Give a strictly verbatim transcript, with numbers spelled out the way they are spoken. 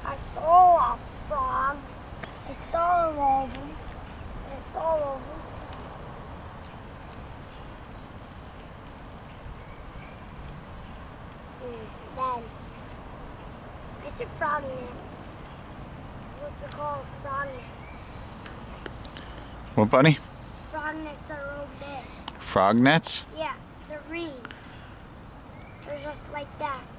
I saw frogs. I saw all of them. I saw all of them. Mm, Daddy. I said frog nets. What they're called, frog nets. What, buddy? Frog nets are over there. Frog nets? Yeah, they're green. They're just like that.